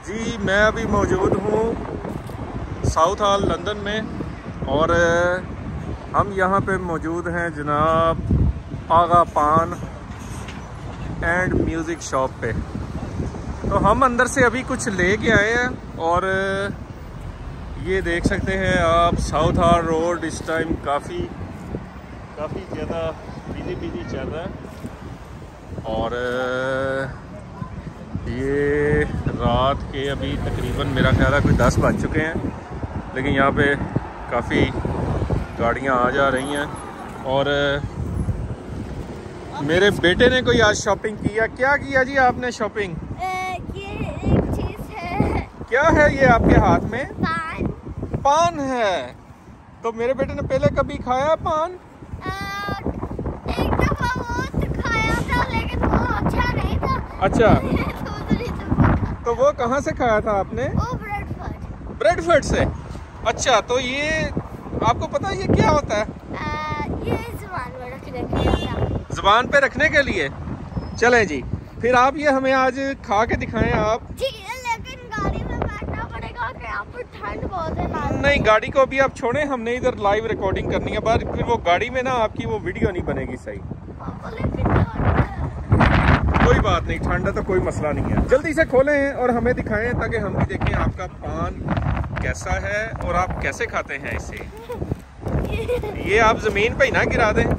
जी मैं अभी मौजूद हूँ साउथ हॉल लंदन में और हम यहाँ पे मौजूद हैं जनाब आगा पान एंड म्यूज़िक शॉप पे। तो हम अंदर से अभी कुछ ले के आए हैं और ये देख सकते हैं आप साउथ हॉल रोड इस टाइम काफ़ी ज़्यादा बिजी चल रहा है। और ये रात के अभी तकरीबन मेरा ख्याल है कोई 10 बज चुके हैं, लेकिन यहाँ पे काफ़ी गाड़ियाँ आ जा रही हैं। और मेरे बेटे ने कोई आज शॉपिंग किया। क्या किया जी आपने शॉपिंग? ये एक चीज है। क्या है ये आपके हाथ में? पान है। तो मेरे बेटे ने पहले कभी खाया पान? एक दफा वो खाया था, लेकिन वो अच्छा नहीं था। अच्छा तो वो कहाँ से खाया था आपने? वो ब्रेडफर्ड से। अच्छा तो ये आपको पता है ये क्या होता है? ये ज़ुबान पे रखने के लिए। ज़ुबान पे रखने के लिए। चलें जी, फिर आप ये हमें आज खा के दिखाएं आप जी। लेकिन गाड़ी में बैठना पड़ेगा कि यहाँ पर ठंड बहुत है। नहीं, गाड़ी को अभी आप छोड़ें, हमने इधर लाइव रिकॉर्डिंग करनी है। पर फिर वो गाड़ी में ना आपकी वो वीडियो नहीं बनेगी सही। कोई बात नहीं, ठंड है तो कोई मसला नहीं है। जल्दी से खोलें और हमें दिखाएं ताकि हम भी देखें आपका पान कैसा है और आप कैसे खाते हैं इसे। ये आप जमीन पे ही ना गिरा दें।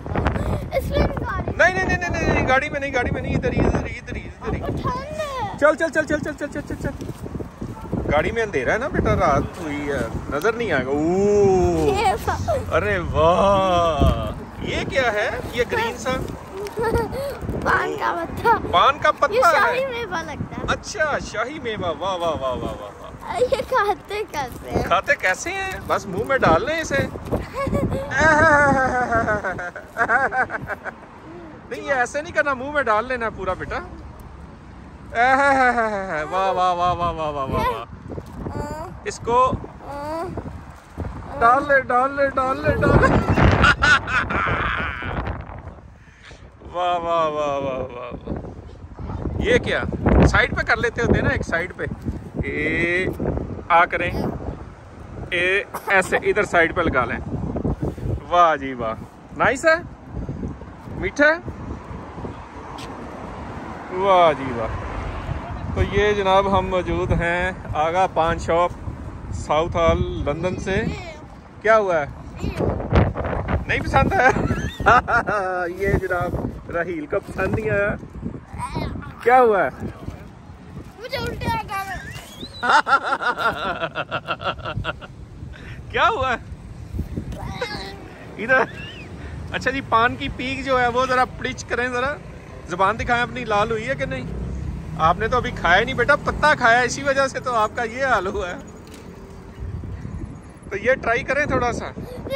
नहीं, गाड़ी में नहीं, इधर ही। चल गाड़ी में अंधेरा है ना बेटा, रात हुई है, नजर नहीं आएगा। ओह अरे वाह, ये क्या है? ये ग्रीन सा पान का पत्ता। पान का पत्ता ये शाही है। मेवा लगता है। अच्छा शाही मेवा, वाह वाह वाह वाह वाह। ये खाते कैसे हैं? खाते कैसे हैं? बस मुंह में डाल लें इसे। नहीं ये ऐसे नहीं करना, मुंह में डाल लेना पूरा बेटा। वाह वाह वाह वाह वाह वाह वाह। इसको डाल ले। वाह वाह वाह वाह वाह। ये क्या साइड पे कर लेते होते हैं ना, एक साइड पे ए आ करें, ए ऐसे इधर साइड पे लगा लें। वाह जी वाह, नाइस है, मीठा है। वाह जी वाह। तो ये जनाब हम मौजूद हैं आगा पान शॉप साउथ हॉल लंदन से। क्या हुआ है? नहीं पसंद है? ये जनाब राहील को पसंद नहीं आया। क्या हुआ है? मुझे उल्टे आ गए। क्या हुआ इधर? अच्छा जी, पान की पीक जो है वो जरा प्लिच करें, जरा जुबान दिखाएं अपनी, लाल हुई है कि नहीं? आपने तो अभी खाया नहीं बेटा, पत्ता खाया, इसी वजह से तो आपका ये हाल हुआ है। तो ये ट्राई करें थोड़ा सा।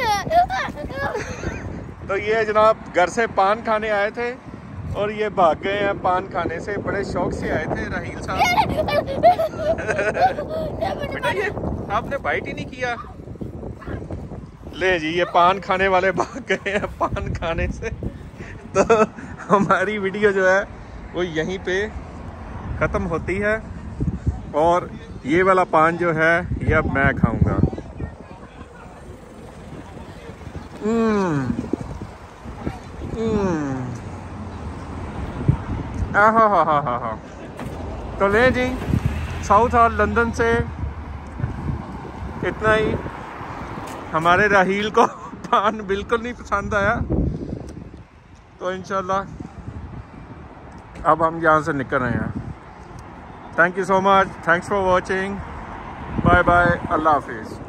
तो ये जनाब घर से पान खाने आए थे और ये भाग गए हैं पान खाने से। बड़े शौक से आए थे राहील साहब। बेटा ये आपने बाइट ही नहीं किया। ले जी, ये पान खाने वाले भाग गए हैं पान खाने से। तो हमारी वीडियो जो है वो यहीं पे ख़त्म होती है और ये वाला पान जो है ये अब मैं खाऊंगा। हा। तो ले जी, साउथ हॉल लंदन से इतना ही। हमारे राहील को पान बिल्कुल नहीं पसंद आया, तो इंशाल्लाह अब हम यहाँ से निकल रहे हैं। Thank you so much, thanks for watching, bye bye, अल्लाह हाफिज़।